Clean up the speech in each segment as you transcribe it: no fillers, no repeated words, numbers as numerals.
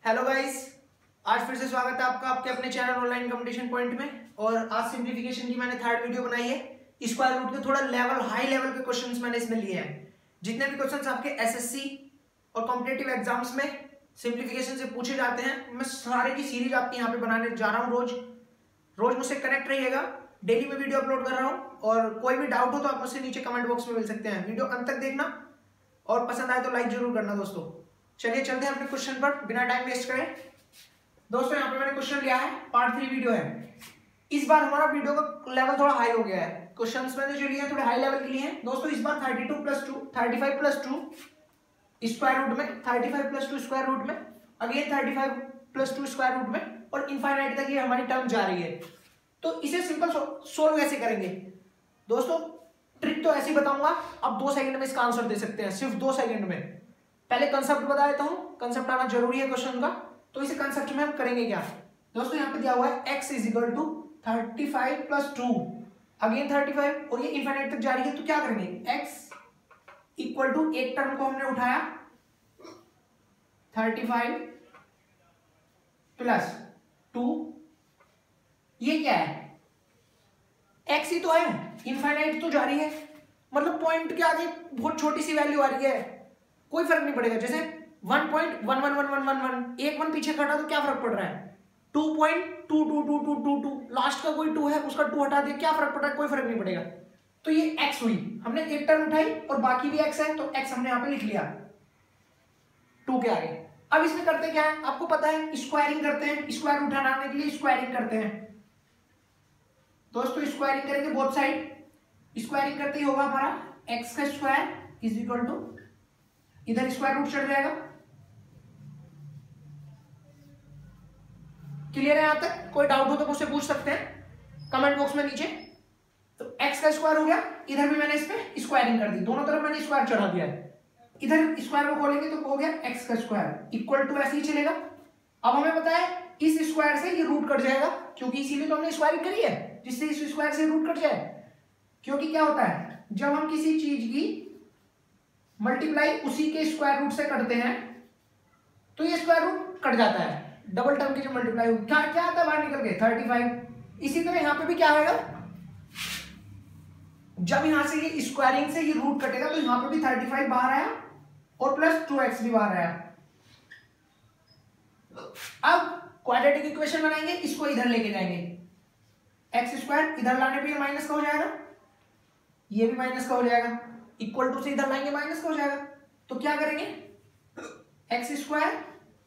Hello guys, आज फिर से स्वागत है आपका आपके अपने चैनल ऑनलाइन कंपटीशन पॉइंट में। और आज सिंप्लीफिकेशन की मैंने थर्ड वीडियो बनाई है। स्क्वायर रूट के थोड़ा हाई लेवल के क्वेश्चंस मैंने इसमें लिए हैं। जितने भी क्वेश्चंस आपके एसएससी और कॉम्पिटिटिव एग्जाम्स में सिंप्लीफिकेशन से पूछे जाते हैं, मैं सारे की सीरीज आपके यहाँ पे बनाने जा रहा हूँ। रोज मुझसे कनेक्ट रहिएगा। डेली में वीडियो अपलोड कर रहा हूँ और कोई भी डाउट हो तो आप मुझसे नीचे कमेंट बॉक्स में मिल सकते हैं। वीडियो अंत तक देखना और पसंद आए तो लाइक जरूर करना दोस्तों। चलिए चलते हैं अपने क्वेश्चन पर बिना टाइम वेस्ट करें। दोस्तों यहाँ पे मैंने क्वेश्चन लिया है, पार्ट 3 वीडियो है। इस बार हमारा वीडियो का लेवल थोड़ा हाई हो गया है। क्वेश्चंस मैंने जो लिए हैं थोड़े हाई लेवल के लिए हैं दोस्तों। इस बार 32 + 2 35 + 2 स्क्वायर रूट में, 35 + 2 स्क्वायर रूट में, अगेन 35 + 2 स्क्वायर रूट में और इनफाइनाइट तक ये हमारी टर्म जा रही है। तो इसे सिंपल सोल्व कैसे करेंगे दोस्तों? ट्रिक तो ऐसे ही बताऊंगा, आप 2 सेकंड में इसका आंसर दे सकते हैं, सिर्फ 2 सेकंड में। पहले कंसेप्ट बता देता हूं, कंसेप्ट आना जरूरी है क्वेश्चन का। तो इस कंसेप्ट में हम करेंगे क्या दोस्तों? यहाँ पे दिया हुआ है x = 35 + 2 अगेन 35 और ये इनफाइनाइट तक जा रही है। तो क्या करेंगे? x = एक टर्म को हमने उठाया 35 + 2, ये क्या है? x ही तो है, इनफाइनाइट तो जा रही है, मतलब पॉइंट के आगे बहुत छोटी सी वैल्यू आ रही है, कोई फर्क नहीं पड़ेगा। जैसे 1.11111 एक 1 पीछे खड़ा तो क्या फर्क पड़ रहा है? 2.22222 लास्ट का कोई 2 है, उसका 2 हटा दिया, क्या फर्क पड़ रहा है? कोई फर्क नहीं पड़ेगा। तो ये x हुई, हमने एक टर्म उठाई और बाकी भी x है, तो x हमने यहां पे लिख लिया 2 के आगे। अब इसमें करते क्या है आपको पता है? स्क्वायरिंग करते हैं। स्क्वायर रूट हटाने के लिए स्क्वायरिंग करते हैं दोस्तों। स्क्वायरिंग करेंगे बोथ साइड। स्क्वायरिंग करते ही होगा हमारा x का स्क्वायर = इधर स्क्वायर रूट चढ़ जाएगा। क्लियर है यहां तक? कोई डाउट हो तो मुझसे पूछ सकते हैं कमेंट बॉक्स में नीचे। तो x का स्क्वायर हो गया, इधर भी मैंने इस पे स्क्वायरिंग कर दी, दोनों तरफ मैंने स्क्वायर चढ़ा दिया है। इधर स्क्वायर को खोलेंगे तो हो गया x का स्क्वायर = ऐसे ही चलेगा। अब हमें पता है इस स्क्वायर से ये रूट कट जाएगा, क्योंकि इसीलिए तो हमने स्क्वायरिंग करी है, जिससे इस स्क्वायर से रूट कट जाए। क्योंकि क्या होता है, जब हम किसी चीज की मल्टीप्लाई उसी के स्क्वायर रूट से करते हैं तो ये स्क्वायर रूट कट जाता है। डबल टर्म की जो मल्टीप्लाई होगी क्या क्या आता है बाहर निकल के? 35। इसी तरह यहां पे भी क्या आएगा? जब यहां से ये स्क्वायरिंग से ये रूट कटेगा तो यहां पे भी 35 बाहर आया और प्लस 2x भी बाहर आया। अब क्वाड्रेटिक इक्वेशन बनाएंगे, इसको इधर लेके जाएंगे। x² इधर लाने पे ये माइनस का हो जाएगा, ये भी माइनस का हो जाएगा, इक्वल टू से इधर लाएंगे माइनस का हो जाएगा। तो क्या करेंगे? x²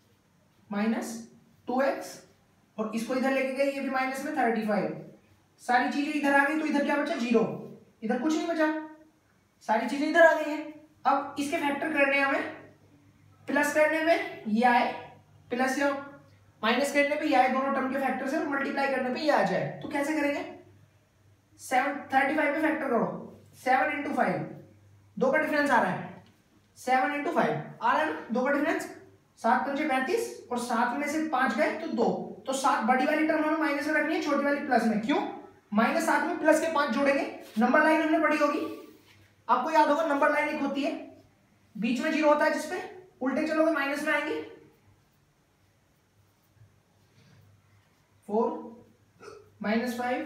- 2x और इसको इधर लेके गए, ये भी माइनस में 35। सारी चीजें इधर आ गई तो इधर क्या बचा? 0। इधर कुछ नहीं बचा, सारी चीजें इधर आ गई हैं। अब इसके फैक्टर करने हमें, प्लस करने में ये आए प्लस या माइनस करने पे ये आए, दोनों टर्म के फैक्टर से, और मल्टीप्लाई करने पे ये आ जाए। तो कैसे करेंगे? 35 पे फैक्टर करो, 7 × 5, 2 का डिफरेंस आ रहा है, 7 × 5 आ रहा है ना, 2 का डिफरेंस। 7 × 5 = 35 और 7 में से 5 गए तो 2। तो 7 बड़ी वाली टर्म हमें माइनस में रखनी है, छोटी वाली प्लस में। क्यों? -7 में प्लस के 5 जोड़ेंगे, नंबर लाइन हमने पढ़ी होगी, आपको याद होगा नंबर लाइन एक होती है, बीच में 0 होता है, जिसपे उल्टे चलोगे माइनस में आएंगे। 4 -5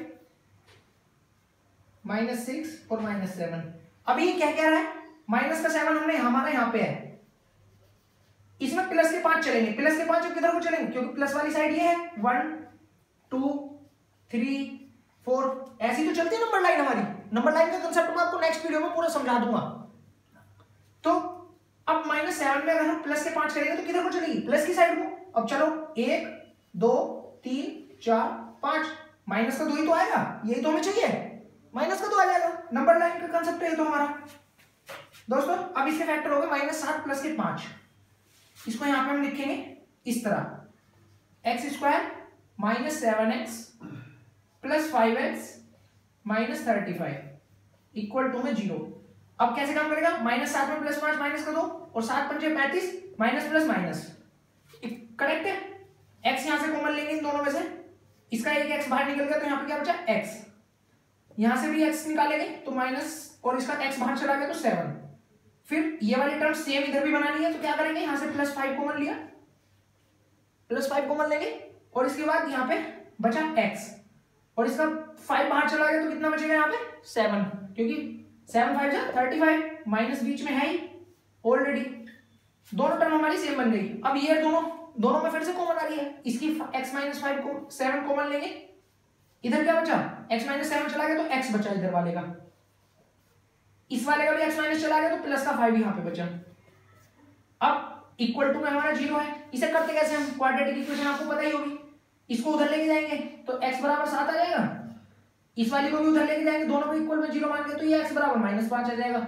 -6 और -7। अभी ये क्या कह रहा है? माइनस का 7 हमने हमारा यहाँ पे है, इसमें प्लस के 5 चलेंगे। प्लस के 5 किधर को चलेंगे? क्योंकि प्लस वाली साइड ये है, 1 2 3 4 ऐसी तो चलती है नंबर लाइन हमारी। नंबर लाइन का कंसेप्ट मैं आपको नेक्स्ट वीडियो में पूरा समझा दूंगा। तो अब -7 में अगर हम प्लस के 5 करेंगे तो किधर को चलेगी? प्लस की साइड को। अब चलो 1 2 3 4 5, माइनस का 2 ही तो आएगा, यही तो हमें चाहिए, माइनस का 2 आ जाएगा। नंबर लाइन का कंसेप्ट है तो हमारा दोस्तों। अब इसके फैक्टर हो गए -7 प्लस के 5, इसको यहां पे हम लिखेंगे इस तरह, x² - 7x + 5x - 35 = में 0। अब कैसे काम करेगा? -7 में +5 माइनस का 2 और 7 × 5 = 35, माइनस प्लस माइनस करेक्ट है। x यहां से कॉमन लेंगे इन दोनों में से, इसका एक x बाहर निकल गया तो यहां पे क्या बचा? x। यहां से भी x निकालेंगे तो माइनस और इसका x बाहर चला गया तो 7। फिर ये वाली टर्म सेम इधर भी बनानी है, तो क्या करेंगे? यहां से +5 कॉमन लिया, +5 कॉमन लेंगे और इसके बाद यहाँ पे बचा x और इसका 5 बाहर चला गया तो कितना बचेगा यहाँ पे 7, क्योंकि 7 5 जा 35 माइनस बीच में है ही ऑलरेडी, दोनों टर्म हमारी सेम बन गई। अब ये दोनों में फिर से कॉमन आ रही है, इसकी x माइनस 5 को 7 कॉमन लेंगे, इधर क्या बचा x माइनस 7 चला गया तो x बचा इधर वाले का, इस वाले का भी x माइनस चला गया तो प्लस का 5 यहाँ पे बचा। अब इक्वल टू में हमारा 0 है, इसे करते कैसे हम, क्वाड्रेटिक इक्वेशन आपको पता ही होगी, इसको उधर लेके जाएंगे तो x बराबर 7 आ जाएगा, इस वाली को भी उधर लेके जाएंगे, दोनों को इक्वल में 0 मान के तो ये x बराबर -5 आ जाएगा।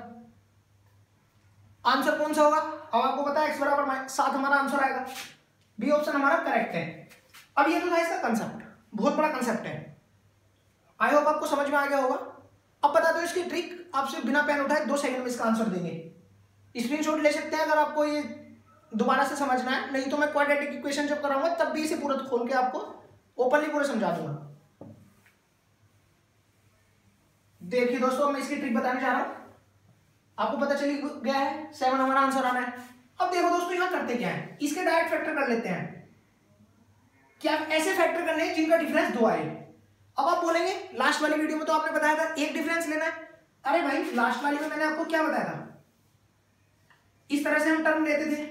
आंसर कौन सा होगा, अब आपको पता है x बराबर 7 हमारा आंसर आएगा, बी ऑप्शन हमारा करेक्ट है। अब ये तो था इसका कंसेप्ट, बहुत बड़ा कंसेप्ट है, आई होप आपको समझ में आ गया होगा। अब बता दो इसकी ट्रिक, आपसे बिना पेन उठाए 2 सेकंड में इसका आंसर देंगे, स्क्रीनशॉट ले सकते हैं अगर आपको ये दोबारा से समझना है, नहीं तो मैं क्वाड्रेटिक इक्वेशन जब कराऊंगा तब भी इसे पूरा खोल के आपको ओपनली पूरा समझा दूंगा। देखिए दोस्तों, मैं इसकी ट्रिक बताने जा रहा हूं, आपको पता चली गया है 7 हमारा आंसर आना है। अब देखो दोस्तों यहां करते क्या है, इसके डायरेक्ट फैक्टर कर लेते हैं, क्या ऐसे फैक्टर करने हैं जिनका डिफरेंस 2 आए। अब आप बोलेंगे लास्ट वाली वीडियो में तो आपने बताया था एक डिफरेंस लेना है, अरे भाई लास्ट वाली में मैंने आपको क्या बताया था, इस तरह से हम टर्म लेते थे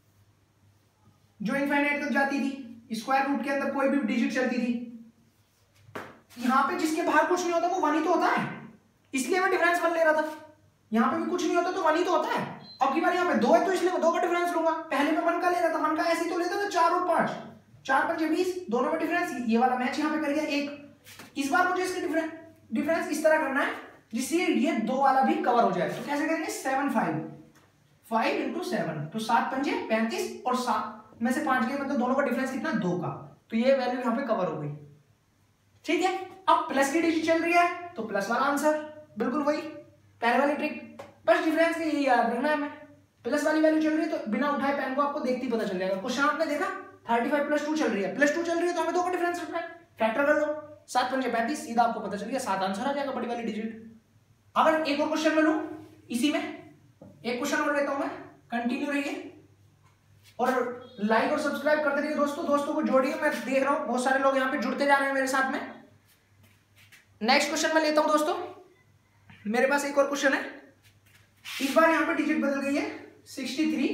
जो इनफाइनाइट तक जाती थी, स्क्वायर रूट के अंदर कोई भी डिजिट चलती थी, यहां पे जिसके बाहर कुछ नहीं होता वो 1 ही तो होता है, इसलिए मैं डिफरेंस 1 ले रहा था, यहां पे भी कुछ नहीं होता तो 1 ही तो होता है। अब की बार यहाँ पे 2 है तो इसलिए मैं 2 का डिफरेंस लूंगा, पहले मैं 1 का ले रहा था, 1 का ऐसे ही तो लेता था 4 और 5, 4 5 20, दोनों में डिफरेंस, ये वाला मैच यहाँ पे कर गया 1। इस बार मुझे इसके डिफरेंस इस तरह करना है जिससे ये 2 वाला भी कवर हो जाए, तो कैसे करेंगे 7 5 इंटू 7 तो 7 पंजे 35 और 7 में से 5 गए, मतलब दोनों का डिफरेंस कितना 2 का, तो ये वैल्यू यहाँ पे कवर हो गई। ठीक है, अब प्लस की डिजिट चल रही है तो प्लस वाला आंसर, बिल्कुल वही पहले वाली ट्रिक, बस डिफरेंस के यही याद रखना है हमें, प्लस वाली वैल्यू चल रही है तो बिना उठाए पेन को आपको देखते ही पता चल जाएगा। क्वेश्चन आपने देखा 35 + 2 चल रही है, +2 चल रही है तो हमें 2 का डिफरेंस रखना है, फैक्टर कर लो, 7 पंजे 35, सीधा आपको पता चल गया 7 आंसर आ जाएगा बड़ी वाली डिजिट। अगर एक और क्वेश्चन में लूं, इसी में एक क्वेश्चन और लेता हूं मैं, कंटिन्यू रहिए और लाइक और सब्सक्राइब करते रहिए दोस्तों को जोड़िए, मैं देख रहा हूं बहुत सारे लोग यहाँ पे जुड़ते जा रहे हैं मेरे साथ में। नेक्स्ट क्वेश्चन मैं लेता हूं दोस्तों, मेरे पास एक और क्वेश्चन है, इस बार यहाँ पे डिजिट बदल गई है 63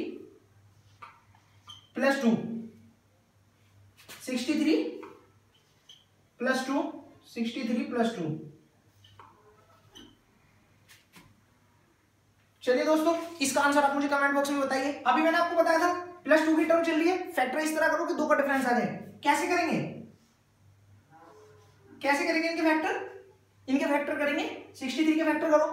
+ 2, 63 + 2, 63 + 2। चलिए दोस्तों, इसका आंसर आप मुझे कमेंट बॉक्स में बताइए। अभी मैंने आपको बताया था +2 की टर्म चल रही है, फैक्टर इस तरह करो कि 2 का डिफरेंस आ जाए। कैसे करेंगे इनके फैक्टर करेंगे 63 के फैक्टर करो,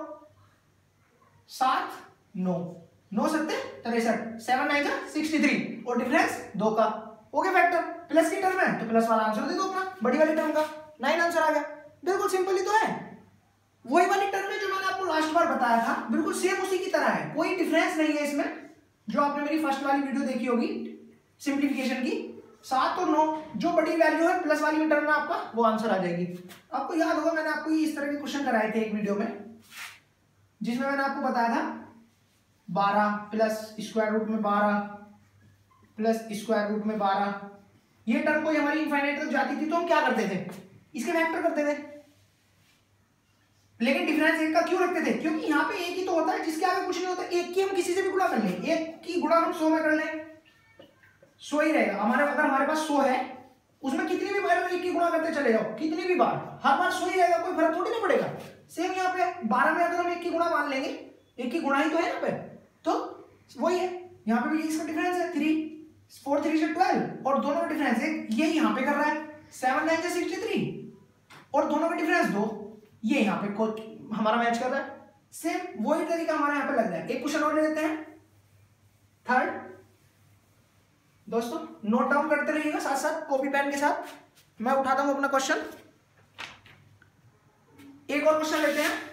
7 9 9 7 63, 7 9 जा 63 और डिफरेंस 2 का, ओके फैक्टर प्लस की टर्म है तो प्लस वाला आंसर दे दो अपना, बड़ी वाली टर्म का 9 आंसर आ गया। बिल्कुल सिंपल ही तो है, वही वाली टर्म है जो मैंने आपको लास्ट बार बताया था, बिल्कुल सेम उसी की तरह है, कोई डिफरेंस नहीं है इसमें, जो आपने मेरी फर्स्ट वाली वीडियो देखी होगी सिंप्लीफिकेशन की, 7 और 9 जो बड़ी वैल्यू है प्लस वाली टर्म में आपका वो आंसर आ जाएगी। आपको याद होगा मैंने आपको इस तरह के क्वेश्चन कराए थे एक वीडियो में, जिसमें मैंने आपको बताया था 12 प्लस स्क्वायर रूट में 12 प्लस स्क्वायर रूट में 12, ये टर्म कोई हमारी इनफाइनाइट तक जाती थी तो हम क्या करते थे, इसके फैक्टर करते थे, लेकिन डिफरेंस 1 का क्यों रखते थे, क्योंकि यहाँ पे एक ही तो होता है जिसके आगे कुछ नहीं होता, एक की हम किसी से भी गुणा कर लें, एक की गुणा हम 100 में कर लें 100 ही रहेगा हमारे, अगर हमारे पास 100 है उसमें कितनी भी बार एक की गुणा करते चले जाओ, कितनी भी बार हर बार 100 ही रहेगा, कोई फर्क थोड़ी ना पड़ेगा। सेम यहाँ पे 12 में अगर हम एक की गुणा मान लेंगे, एक की गुणा ही तो है यहाँ पे, तो वही है, यहाँ पे भी इसका डिफरेंस है 3 4 3 से 12 और दोनों का डिफरेंस है, ये यहाँ पे कर रहा है 7 9 से 63 और दोनों का डिफरेंस 2, ये यहाँ पे हमारा मैच कर रहा है, सेम वही तरीका हमारे यहाँ पे लग रहा है। एक क्वेश्चन और ले लेते हैं, थर्ड दोस्तों नोट डाउन करते रहिएगा साथ साथ कॉपी पेन के साथ, मैं उठाता हूं अपना क्वेश्चन। एक और क्वेश्चन लेते हैं,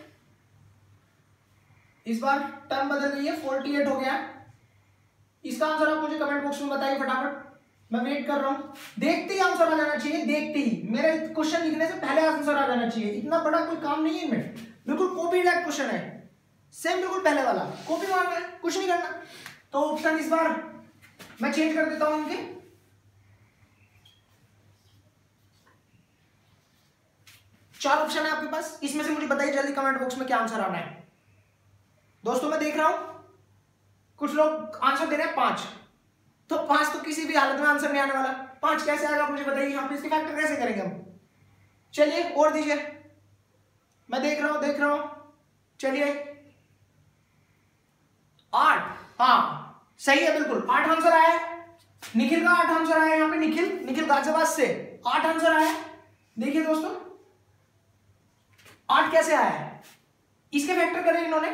इस बार टर्म बदल गई है 48 हो गया, इसका आंसर आप मुझे कमेंट बॉक्स में बताइए फटाफट, मैं वेट कर रहा हूं। देखते ही आंसर आ जाना चाहिए, देखते ही मेरे क्वेश्चन लिखने से पहले आंसर आ जाना चाहिए, इतना बड़ा कोई काम नहीं है इनमें, बिल्कुल कॉपी डायरेक्ट क्वेश्चन है, सेम बिल्कुल पहले वाला, कॉपी मारना है कुछ नहीं करना। तो ऑप्शन इस बार मैं चेंज कर देता हूं इनके, 4 ऑप्शन है आपके पास, इसमें से मुझे बताइए जल्दी कमेंट बॉक्स में क्या आंसर आना है। दोस्तों मैं देख रहा हूं कुछ लोग आंसर दे रहे हैं 5, तो 5 तो किसी भी हालत में आंसर नहीं आने वाला। 5 कैसे आएगा मुझे बताइए, यहाँ पे इसके फैक्टर कैसे करेंगे हम। चलिए और दीजिए, मैं देख रहा हूं। चलिए 8, हाँ सही है बिल्कुल, 8 आंसर आया है। निखिल का 8 आंसर आया यहाँ पे, निखिल गाजियाबाद से 8 आंसर आया। देखिए दोस्तों 8 कैसे आया है, इसके फैक्टर करें इन्होंने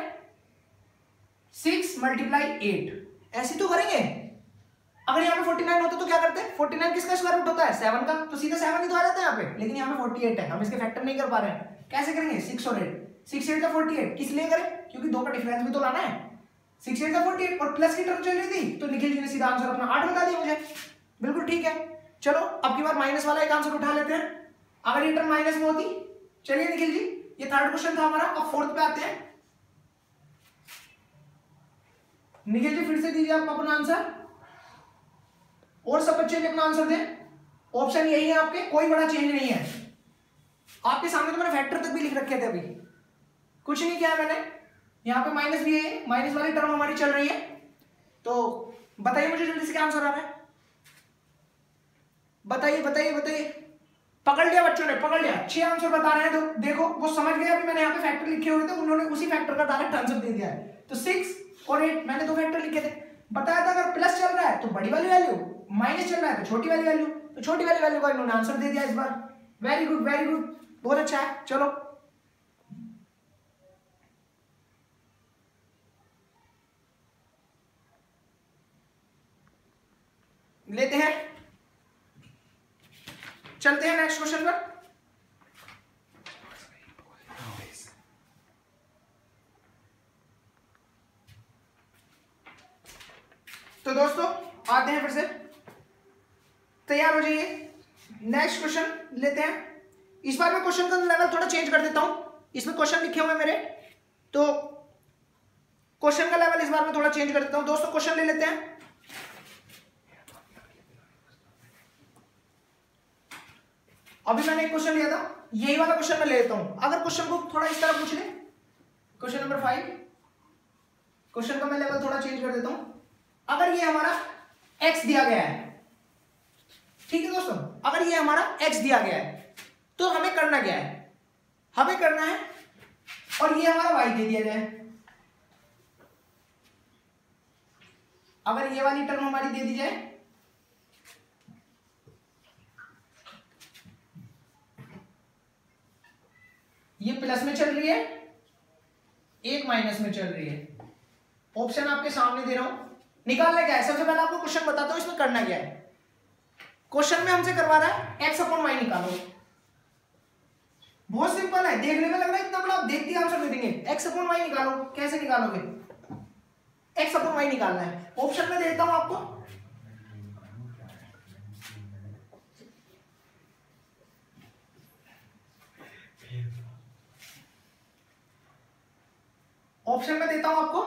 6 × 8, ऐसे तो करेंगे। अगर यहाँ पे 49 होता तो क्या करते हैं, 49 किसका स्क्वायर रूट होता है 7 का, तो सीधा 7 ही तो आ जाता है यहाँ पे, लेकिन यहाँ पे 48 है, हम इसके फैक्टर नहीं कर पा रहे हैं। कैसे करेंगे, 6 और 8, 6 8 का 48, किस लिए करें, क्योंकि 2 का डिफरेंस भी तो लाना है। 6 8 का 48 और प्लस की टर्म चल रही थी, तो निखिल जी ने सीधा आंसर अपना 8 बता दिया मुझे, बिल्कुल ठीक है। चलो अब की बार माइनस वाला एक आंसर उठा लेते हैं, अगर ये टर्म माइनस में होती। चलिए निखिल जी, ये थर्ड क्वेश्चन था हमारा, अब फोर्थ पे आते हैं। निखिल जी फिर से दीजिए आप अपना आंसर, और सब बच्चे भी अपना आंसर दें। ऑप्शन यही है आपके, कोई बड़ा चेंज नहीं है। आपके सामने तो मैंने फैक्टर तक भी लिख रखे थे, अभी कुछ नहीं किया मैंने। यहाँ पे माइनस भी है, माइनस वाली टर्म हमारी चल रही है, तो बताइए मुझे जल्दी से क्या आंसर आ रहा है, बताइए बताइए बताइए। पकड़ लिया बच्चों ने, पकड़ लिया, 6 आंसर बता रहे हैं, तो देखो वो समझ गए। अभी मैंने यहाँ पे फैक्टर लिखे हुए थे, उन्होंने उसी फैक्टर का डायरेक्ट आंसर दे दिया है। तो 6 और 8 मैंने 2 फैक्टर लिखे थे, बताया था अगर प्लस चल रहा है तो बड़ी वाली वैल्यू, माइनस चल रहा है तो छोटी वाली वैल्यू, तो छोटी वाली वैल्यू का इन्होंने आंसर दे दिया इस बार। वेरी गुड वेरी गुड, बहुत अच्छा है। चलो लेते हैं, चलते हैं नेक्स्ट क्वेश्चन पर। तो दोस्तों आते हैं, फिर से तैयार हो जाइए, नेक्स्ट क्वेश्चन लेते हैं। इस बार मैं क्वेश्चन का लेवल थोड़ा चेंज कर देता हूं, इसमें क्वेश्चन लिखे हुए मेरे, तो क्वेश्चन का लेवल इस बार मैं थोड़ा चेंज कर देता हूं। दोस्तों क्वेश्चन ले लेते हैं। अभी मैंने एक क्वेश्चन लिया था, यही वाला क्वेश्चन मैं ले लेता हूं। अगर क्वेश्चन को थोड़ा इस तरह पूछ ले, क्वेश्चन नंबर 5, क्वेश्चन का मैं लेवल थोड़ा चेंज कर देता हूं। अगर ये हमारा x दिया गया है, ठीक है दोस्तों, अगर ये हमारा x दिया गया है तो हमें करना क्या है, हमें करना है, और ये हमारा y दे दिया जाए। अगर ये वाली टर्म हमारी दे दी जाए, ये प्लस में चल रही है, एक माइनस में चल रही है। ऑप्शन आपके सामने दे रहा हूं, निकालना क्या है। सबसे पहले आपको क्वेश्चन बताता हूं इसमें करना क्या है। क्वेश्चन में हमसे करवा रहा है x/y निकालो, बहुत सिंपल है, देखने में लग रहा है इतना बड़ा, आप देखते ही आंसर दे देंगे। x/y निकालो, कैसे निकालोगे, x/y निकालना है। ऑप्शन में देता हूं आपको, ऑप्शन में देता हूं आपको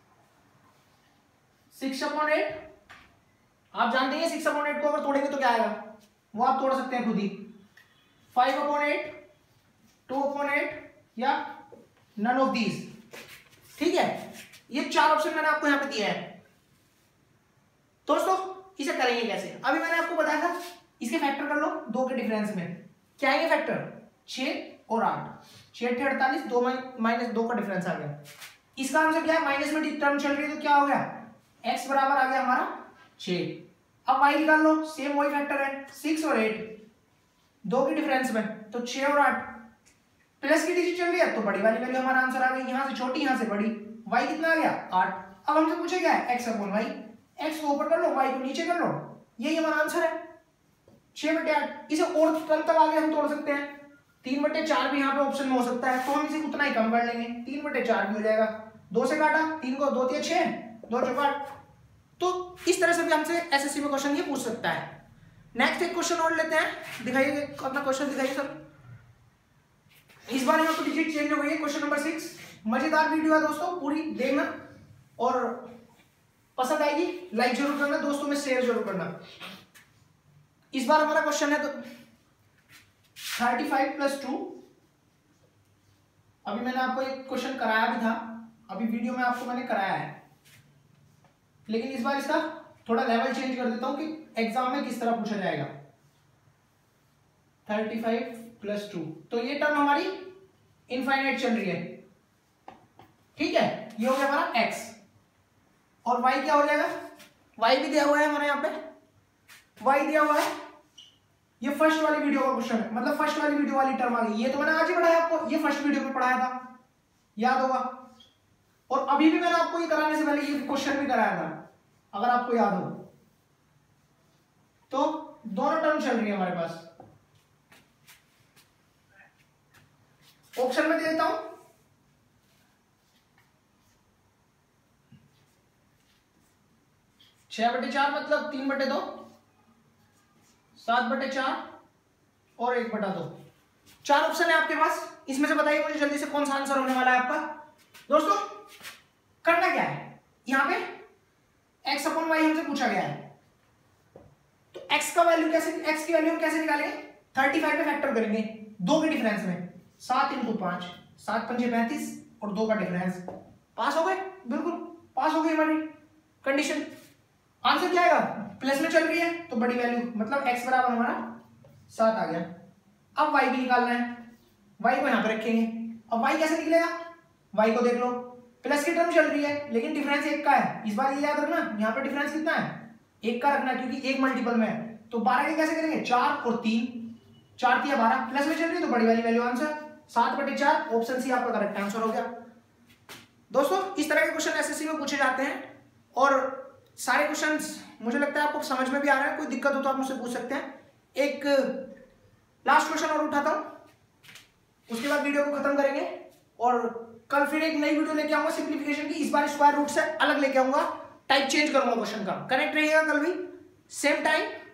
6/8, आप जानते हैं 6/8 को अगर तोड़ेंगे तो क्या आएगा, वो आप तोड़ सकते हैं खुद ही। 5/8, 2/8 या नन ऑफ दीज, ठीक है। ये 4 ऑप्शन मैंने आपको यहां पे दिया है। दोस्तों इसे करेंगे कैसे, अभी मैंने आपको बताया था इसके फैक्टर कर लो 2 के डिफरेंस में। क्या है ये फैक्टर, 6 और 8, 6 8 48, 2 माइनस 2 का डिफरेंस आ गया। इसका आंसर क्या है, माइनस में टर्म चल रही है तो क्या हो गया, x बराबर आ गया हमारा 6। अब y निकाल लो, सेम वही फैक्टर है, 6 और 8, 2 के डिफरेंस में, तो 6 और 8, प्लस की डिजिट चल रही है तो बड़ी वाली वैल्यू हमारा आंसर आ गई, यहां से छोटी यहां से बड़ी। y कितना आ गया 8। अब हमसे पूछे क्या है, x/y, x को ऊपर कर लो, y को नीचे कर लो, यही हमारा आंसर है 6/8। इसे और कम तक आगे हम तोड़ सकते हैं, 3/4 भी यहाँ पे ऑप्शन में हो सकता है, तो हम इसे उतना ही कम कर लेंगे, 3/4 भी हो जाएगा। 2 से काटा, 3 को 2 3 6, 2 4 8। तो इस तरह से भी हमसे एसएससी में क्वेश्चन ये पूछ सकता है। नेक्स्ट एक क्वेश्चन और लेते हैं, दिखाइए अपना क्वेश्चन दिखाइए सर। इस बार यहाँ पर डिजिट चेंज हो गई है, क्वेश्चन नंबर 6। मजेदार वीडियो है दोस्तों, पूरी देखना, और पसंद आएगी लाइक जरूर करना, दोस्तों में शेयर जरूर करना। इस बार हमारा क्वेश्चन है तो 35 + 2 अभी मैंने आपको एक क्वेश्चन कराया भी था, अभी वीडियो में आपको मैंने कराया है, लेकिन इस बार इसका थोड़ा लेवल चेंज कर देता हूं कि एग्जाम में किस तरह पूछा जाएगा। 35 + 2, तो ये टर्म हमारी इनफाइनाइट चल रही है, ठीक है। ये हो गया हमारा x, और y क्या हो जाएगा, y भी दिया हुआ है हमारे यहाँ पे, y दिया हुआ है। ये फर्स्ट वाली वीडियो का क्वेश्चन है, मतलब फर्स्ट वाली वीडियो वाली टर्म आ गई। ये तो मैंने आज ही पढ़ाया आपको, ये फर्स्ट वीडियो में पढ़ाया था, याद होगा। और अभी भी मैंने आपको ये कराने से पहले ये क्वेश्चन भी कराया था, अगर आपको याद हो। तो दोनों टर्म चल रही है हमारे पास। ऑप्शन में दे देता हूं, छह बटे चार मतलब 3/2, 7/4 और 1/2। चार ऑप्शन है आपके पास, इसमें से बताइए मुझे जल्दी से कौन सा आंसर होने वाला है आपका। दोस्तों करना क्या है, यहां पे x/y हमसे पूछा गया है, तो x का वैल्यू कैसे, x की वैल्यू हम कैसे निकालेंगे, 35 पे फैक्टर करेंगे, 2 के डिफरेंस में, 7 × 5, 7 × 5 = 35 और 2 का डिफरेंस। पास हो गए, बिल्कुल पास हो गई हमारी कंडीशन। आंसर क्या आएगा, प्लस में चल रही है तो बड़ी वैल्यू, मतलब x बराबर हमारा 7 आ गया। अब y भी निकालना है, y को यहां पे रखेंगे। अब y कैसे निकलेगा, y को देख लो, प्लस की टर्म चल रही है लेकिन डिफरेंस 1 का है। इस बार ये याद रखना, यहाँ पे डिफरेंस कितना है, 1 का रखना है, क्योंकि 1 मल्टीपल में है। तो 12 के कैसे करेंगे, 4 और 3, 4 × 12, प्लस में चल रही है तो बड़ी वाली वैल्यू आंसर 7/4। ऑप्शन सी आपका करेक्ट आंसर हो गया। दोस्तों इस तरह के क्वेश्चन एसएससी में पूछे जाते हैं, और सारे क्वेश्चंस मुझे लगता है आपको समझ में भी आ रहा है। कोई दिक्कत हो तो आप मुझसे पूछ सकते हैं। एक लास्ट क्वेश्चन और उठाता हूं, उसके बाद वीडियो को खत्म करेंगे, और कल फिर एक नई वीडियो लेके आऊंगा सिंप्लीफिकेशन की। इस बार स्क्वायर रूट से अलग लेके आऊंगा, टाइप चेंज करूंगा क्वेश्चन का। कनेक्ट रहिएगा कल भी सेम टाइम